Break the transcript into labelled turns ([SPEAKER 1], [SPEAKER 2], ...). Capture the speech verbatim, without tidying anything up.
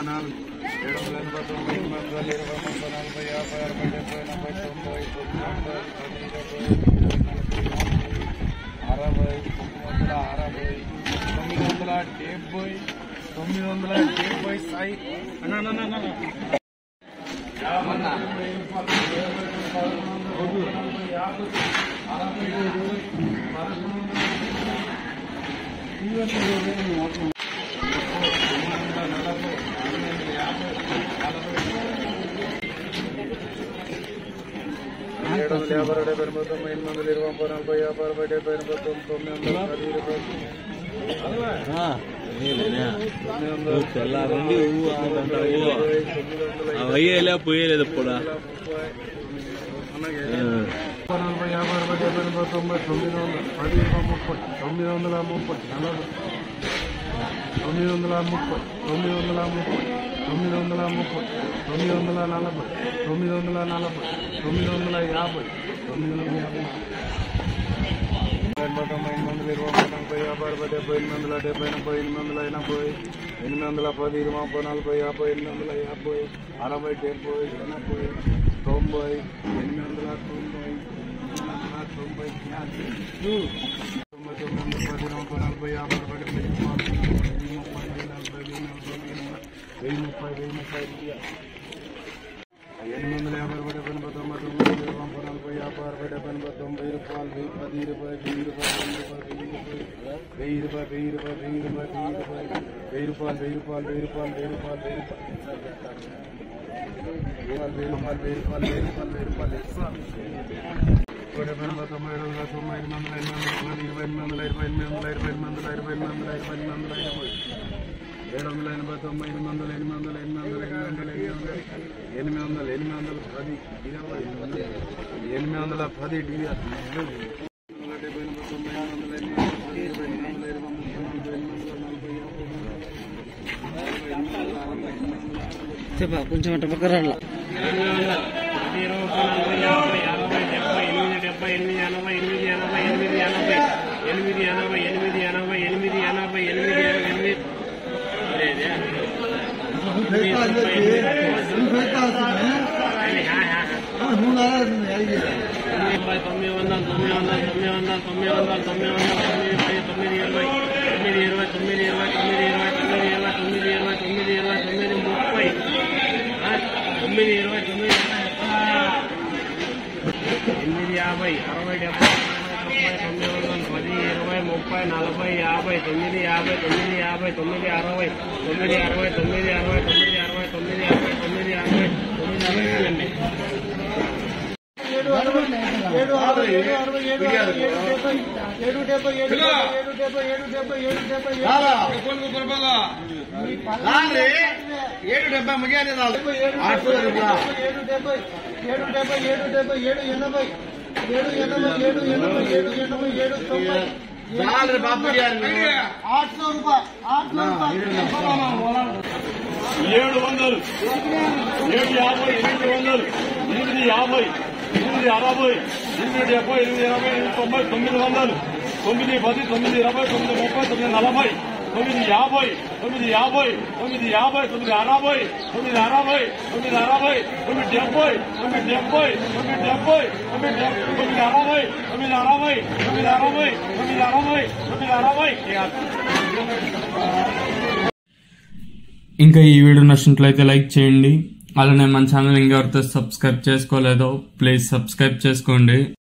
[SPEAKER 1] నాలుగు ఏడు వందల ఎనభై తొంభై ఎనిమిది వందల ఇరవై ముప్పై నలభై యాభై అరవై డెబ్బై ఎనభై తొంభై తొంభై పది ఇరవై అరవై తొమ్మిది వందల అరవై తొమ్మిది వందల డెబ్బై తొమ్మిది వందల డెబ్బై సాయి ఏడు వందల యాభై డెబ్బై ఎనభై తొంభై ఎనిమిది వందల ఇరవై ముప్పై నలభై యాభై అరవై డెబ్బై ఎనభై తొమ్మిది తొమ్మిది వందల పది ఇరవై
[SPEAKER 2] అయ్యేలా పోయేలేదు కూడా
[SPEAKER 1] నలభై యాభై అరవై డెబ్బై ఎనభై తొంభై తొమ్మిది వందల పది ఇరవై ముప్పై తొమ్మిది వందల ముప్పై నలభై తొమ్మిది వందల ముప్పై తొమ్మిది వందల ముప్పై తొమ్మిది వందల ముప్పై తొమ్మిది వందల నలభై తొమ్మిది వందల నలభై తొమ్మిది వందల యాభై తొమ్మిది వందల యాభై ఎనభై తొంభై ఎనిమిది వందల ఇరవై నలభై యాభై అరవై డెబ్బై ఎనిమిది వందల డెబ్బై ఎనభై ఎనిమిది వందల ఎనభై ఎనిమిది వందల పది ఇరవై ముప్పై నలభై యాభై ఎనిమిది వందల యాభై అరవై డెబ్బై ఎనభై తొంభై ఎనిమిది వందల తొంభై తొంభై తొంభై తొమ్మిది వందల పది ముప్పై నలభై యాభై అరవై డెబ్బై ముప్పై నలభై వెయ్యి ముప్పై వెయ్యి ముప్పై ఎనిమిది వందల యాభై అరవై డెబ్బై ఎనభై తొంభై తొమ్మిది ఇరవై ముప్పై నలభై యాభై అరవై డెబ్బై ఎనభై తొంభై రూపాయలు వెయ్యి పది ఇరవై వెయ్యి రూపాయలు వెయ్యి రూపాయలు వెయ్యి రూపాయలు వెయ్యి రూపాయలు వెయ్యి రూపాయలు వెయ్యి రూపాయలు వెయ్యి రూపాయలు వెయ్యి రూపాయలు వెయ్యి రూపాయలు వెయ్యి రూపాయలు వెయ్యి రూపాయలు వెయ్యి రూపాయలు వెయ్యి రూపాయలు డెబ్బై ఎనభై తొంభై ఏడు వందల తొంభై ఎనిమిది వందల ఎనిమిది వందల ఇరవై ఎనిమిది వందల ఇరవై ఎనిమిది వందల ఇరవై ఎనిమిది వందల ఇరవై ఎనిమిది వందల ఇరవై ఏడు వందల ఎనభై తొంభై ఎనిమిది వందల ఎనిమిది వందల ఎనిమిది వందల ఎనిమిది వందల ఎనిమిది వందల ఎనిమిది వందల పది ఇరవై ఎనిమిది వందల పది డెబ్బై ఎనభై తొంభై ఎనిమిది వందల ఎనిమిది వందల ఇరవై ఎనిమిది వందల ఇరవై ముప్పై నలభై ఎనిమిది వందల నలభై
[SPEAKER 2] చెప్పా కొంచెం అట్ట పక్క రాళ్ళ
[SPEAKER 3] డెబ్బై ఎనిమిది ఎనభై ఎనిమిది ఎనభై ఎనిమిది ఎనభై ఎనిమిది ఎనభై ఎనిమిది ఎనభై ఎనిమిది ఎనభై ఎనిమిది ఎనిమిది తొమ్మిది వందల తొమ్మిది వందల తొమ్మిది వందల తొమ్మిది వందల తొమ్మిది వందల తొమ్మిది ఇరవై తొమ్మిది ఇరవై తొమ్మిది ఇరవై తొమ్మిది ఇరవై తొమ్మిది ఇరవై తొమ్మిది ఇరవై తొమ్మిది ఇరవై తొమ్మిది ముప్పై తొమ్మిది ఇరవై తొమ్మిది ఎనిమిది యాభై అరవై డెబ్బై తొమ్మిది వందల పది ఇరవై ముప్పై నలభై యాభై తొమ్మిది యాభై తొమ్మిది యాభై తొమ్మిది అరవై తొమ్మిది అరవై తొమ్మిది అరవై తొమ్మిది అరవై తొమ్మిది అరవై తొమ్మిది అరవై తొమ్మిది అరవై అండి ఏడు అరవై ఏడు అరవై ఏడు అరవై ఏడు డెబ్బై ఏడు డెబ్బై ఏడు డెబ్బై ఏడు డెబ్బై ఏడు డెబ్బై ఏడు డెబ్బై ముగియాలి ఏడు డెబ్బై ఏడు డెబ్బై ఏడు డెబ్బై ఏడు ఎనభై ఏడు ఎనభై ఏడు ఎనభై ఏడు ఎనభై ఏడు తొంభై ఆठ सौ रूपये आठ सौ
[SPEAKER 4] ఏడు వందలు ఏడు యాభై ఎనిమిది వందలు ఎనిమిది యాభై ఎనిమిది అరవై ఎనిమిది డెబ్బై ఎనిమిది ఎనభై ఎనిమిది తొంభై తొమ్మిది వందలు తొమ్మిది పది తొమ్మిది ఇరవై తొమ్మిది ముప్పై తొమ్మిది నలభై తొమ్మిది యాభై తొమ్మిది యాభై తొమ్మిది యాభై తొమ్మిది అరవై తొమ్మిది అరవై తొమ్మిది అరవై తొమ్మిది డెబ్బై తొమ్మిది డెబ్బై తొమ్మిది డెబ్బై తొమ్మిది తొమ్మిది అరవై తొమ్మిది అరవై తొమ్మిది అరవై తొమ్మిది అరవై తొమ్మిది అరవై
[SPEAKER 5] ఇంకా ఈ వీడియో నచ్చినట్లయితే లైక్ చేయండి. అలానే మన ఛానల్ ఇంకెవరితో సబ్స్క్రైబ్ చేసుకోలేదో ప్లీజ్ సబ్స్క్రైబ్ చేసుకోండి.